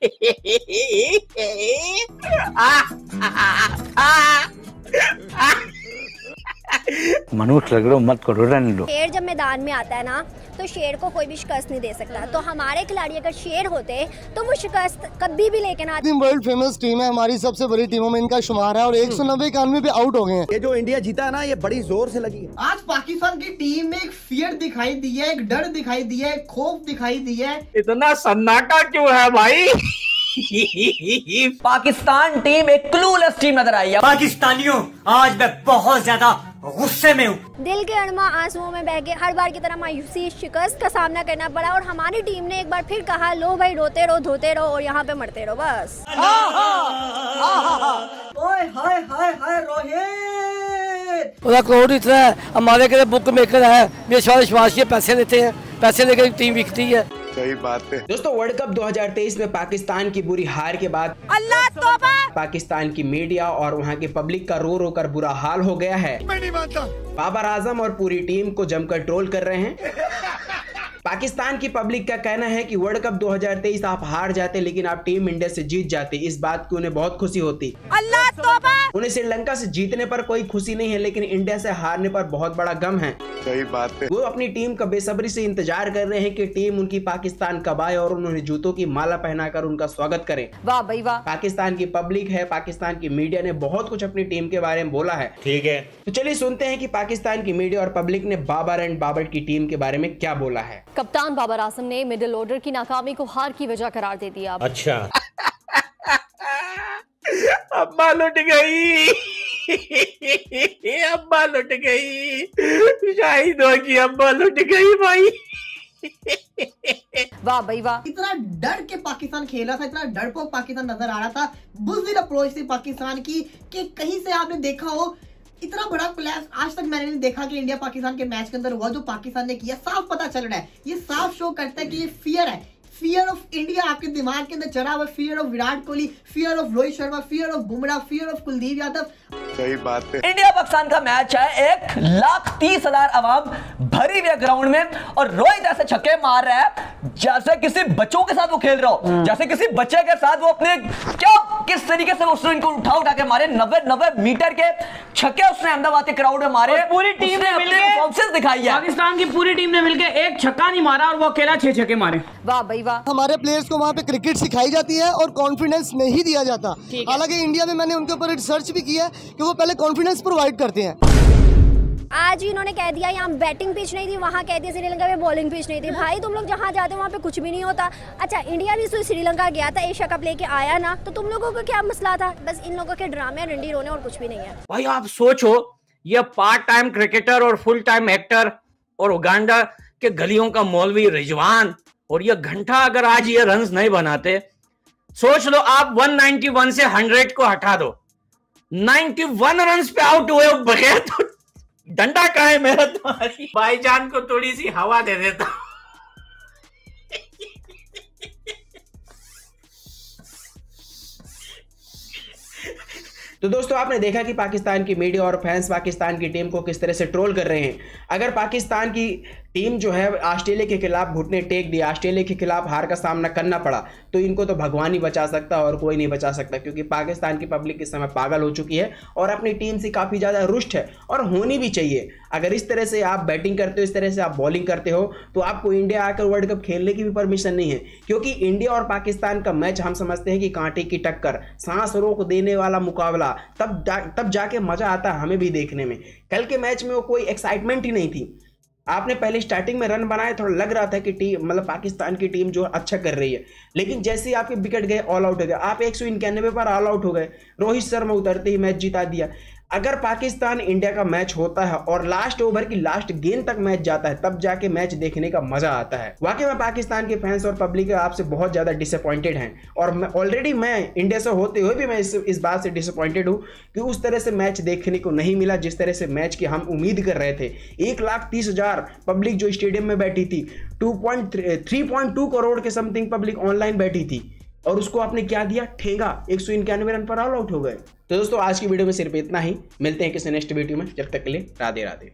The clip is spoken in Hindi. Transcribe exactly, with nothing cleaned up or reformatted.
मनुष्य लग रहे हो, मत करो, रहने दो। शेर जब मैदान में आता है ना तो शेर को कोई भी शिकस्त नहीं दे सकता। तो हमारे खिलाड़ी अगर शेर होते तो वो शिकस्त कभी भी लेके ना आते। वर्ल्ड फेमस टीम है, हमारी सबसे बड़ी टीमों में इनका शुमार है और एक सौ नब्बे इक्यानवे पे आउट हो गए हैं। ये जो इंडिया जीता है ना, ये बड़ी जोर से लगी है। आज पाकिस्तान की टीम में एक फियर दिखाई दी है, एक डर दिखाई दिया है, एक खौफ दिखाई दिया है। इतना सन्नाटा क्यों है भाई? पाकिस्तान टीम एक क्लूलेस टीम नजर आई है। पाकिस्तानियों, आज मैं बहुत ज्यादा गुस्से में हूँ। दिल के अड़मा आंसुओं में बह के हर बार की तरह मायूसी शिकस्त का सामना करना पड़ा और हमारी टीम ने एक बार फिर कहा, लो भाई रोते रहो, धोते रहो और यहाँ पे मरते रहो बस। ओए हाय हाय हाय रोहित, क्राउड इतना है, हमारे के बुक मेकर है, मेरे विश्वास ये पैसे देते हैं, पैसे लेकर टीम बिकती है। सही बात है। दोस्तों, वर्ल्ड कप दो हज़ार तेईस में पाकिस्तान की बुरी हार के बाद अल्लाह तौबा, पाकिस्तान की मीडिया और वहां की पब्लिक का रो रो कर बुरा हाल हो गया है। मैं नहीं मानता। बाबर आजम और पूरी टीम को जमकर ट्रोल कर रहे हैं। पाकिस्तान की पब्लिक का कहना है कि वर्ल्ड कप दो हज़ार तेईस आप हार जाते लेकिन आप टीम इंडिया से जीत जाते, इस बात की उन्हें बहुत खुशी होती। अल्लाह तौबा। उन्हें श्रीलंका से जीतने पर कोई खुशी नहीं है लेकिन इंडिया से हारने पर बहुत बड़ा गम है। सही बात है। वो अपनी टीम का बेसब्री से इंतजार कर रहे हैं कि टीम उनकी पाकिस्तान कब आए और उन्होंने जूतों की माला पहनाकर उनका स्वागत करें। वाह भाई वाह। पाकिस्तान की पब्लिक है, पाकिस्तान की मीडिया ने बहुत कुछ अपनी टीम के बारे में बोला है। ठीक है, तो चलिए सुनते हैं कि पाकिस्तान की मीडिया और पब्लिक ने बाबर एंड बाबर की टीम के बारे में क्या बोला है। कप्तान बाबर आजम ने मिडिल ऑर्डर की नाकामी को हार की वजह करार दे दिया। अच्छा। अम्मा लुट गई, अम्मा लुट गई, शाहिद होगी, अम्मा लुट गई भाई। वाह भाई वाह। इतना डर के पाकिस्तान खेला था, इतना डरपोक पाकिस्तान नजर आ रहा था। बुज़दिल अप्रोच थी पाकिस्तान की कि कहीं से आपने देखा हो इतना बड़ा क्लैश आज तक मैंने नहीं देखा कि इंडिया पाकिस्तान के मैच के अंदर हुआ। जो पाकिस्तान ने किया साफ पता चल रहा है, ये साफ शो करता है कि ये फियर है, फियर ऑफ इंडिया आपके दिमाग के अंदर चढ़ा हुआ, fear of Virat Kohli, fear of Rohit Sharma, fear of Bumrah, fear of Kuldeep Yadav. सही बात है। इंडिया पाकिस्तान का मैच है, एक लाख तीस हजार आवाम भरी हुई ग्राउंड में और रोहित ऐसे छक्के मार रहा है जैसे किसी बच्चों के साथ वो खेल रहा हो, जैसे किसी बच्चे के साथ वो अपने क्या किस तरीके से उसने इनको उठा उठा के मारे। नब्बे नब्बे मीटर के छक्के उसने अहमदाबाद के क्राउड में मारे। पूरी टीम ने अपने परफॉर्मेंस दिखाई है। पाकिस्तान की पूरी टीम ने मिलकर एक छक्का नहीं मारा और वो अकेला छह छक्के मारे। वाह भाई वाह। हमारे प्लेयर्स को वहाँ पे क्रिकेट सिखाई जाती है और कॉन्फिडेंस नहीं दिया जाता। हालांकि इंडिया में मैंने उनके ऊपर रिसर्च भी किया है कि वो पहले कॉन्फिडेंस प्रोवाइड करते हैं। आज ही इन्होंने कह दिया यहाँ बैटिंग पिच नहीं थी, वहाँ कह दिया श्रीलंका में बॉलिंग पिच नहीं थी। भाई तुम लोग जहाँ जाते हो वहाँ पे कुछ भी नहीं होता। अच्छा, इंडिया भी श्रीलंका गया था, एशिया कप लेके आया ना, तो तुम लोगों को क्या मसला था? बस इन लोगों के ड्रामे रंडी रोने और कुछ भी नहीं है। भाई आप सोचो, ये पार्ट टाइम क्रिकेटर और फुल टाइम एक्टर और उगांडा के गलियों का मौलवी रिजवान और ये घंटा अगर आज ये रन्स नहीं बनाते, सोच लो आप एक सौ इक्यानवे से सौ को हटा दो, इक्यानवे रन्स पे आउट हुए बगैर, तो डंडा कहाँ है मेरा? तुम्हारी भाईजान को थोड़ी सी हवा दे देता। तो दोस्तों, आपने देखा कि पाकिस्तान की मीडिया और फैंस पाकिस्तान की टीम को किस तरह से ट्रोल कर रहे हैं। अगर पाकिस्तान की टीम जो है ऑस्ट्रेलिया के खिलाफ घुटने टेक दिया, ऑस्ट्रेलिया के खिलाफ हार का सामना करना पड़ा, तो इनको तो भगवान ही बचा सकता है और कोई नहीं बचा सकता, क्योंकि पाकिस्तान की पब्लिक इस समय पागल हो चुकी है और अपनी टीम से काफ़ी ज़्यादा रुष्ट है और होनी भी चाहिए। अगर इस तरह से आप बैटिंग करते हो, इस तरह से आप बॉलिंग करते हो, तो आपको इंडिया आकर वर्ल्ड कप खेलने की भी परमिशन नहीं है, क्योंकि इंडिया और पाकिस्तान का मैच हम समझते हैं कि कांटे की टक्कर, सांस रोक देने वाला मुकाबला, तब जा, तब जाके मजा आता है हमें भी देखने में। कल के मैच में वो कोई एक्साइटमेंट ही नहीं थी। आपने पहले स्टार्टिंग में रन बनाए, थोड़ा लग रहा था कि टीम मतलब पाकिस्तान की टीम जो अच्छा कर रही है, लेकिन जैसे ही आपके विकेट गए ऑल आउट हो गए, आप एक सौ इक्यानवे पर ऑल आउट हो गए, रोहित शर्मा उतरते ही मैच जिता दिया। अगर पाकिस्तान इंडिया का मैच होता है और लास्ट ओवर की लास्ट गेंद तक मैच जाता है, तब जाके मैच देखने का मजा आता है। वाकई में पाकिस्तान के फैंस और पब्लिक आपसे बहुत ज्यादा डिसअपॉइंटेड हैं और मैं ऑलरेडी मैं इंडिया से होते हुए भी मैं इस, इस बात से डिसअपॉइंटेड हूँ कि उस तरह से मैच देखने को नहीं मिला जिस तरह से मैच की हम उम्मीद कर रहे थे। एक लाख तीस हजार पब्लिक जो स्टेडियम में बैठी थी, two point three point two crore के समथिंग पब्लिक ऑनलाइन बैठी थी, और उसको आपने क्या दिया? ठेंगा, एक सौ इक्यानवे रन पर ऑल आउट हो गए। तो दोस्तों, आज की वीडियो में सिर्फ इतना ही। मिलते हैं किसी नेक्स्ट वीडियो में, जब तक के लिए राधे राधे।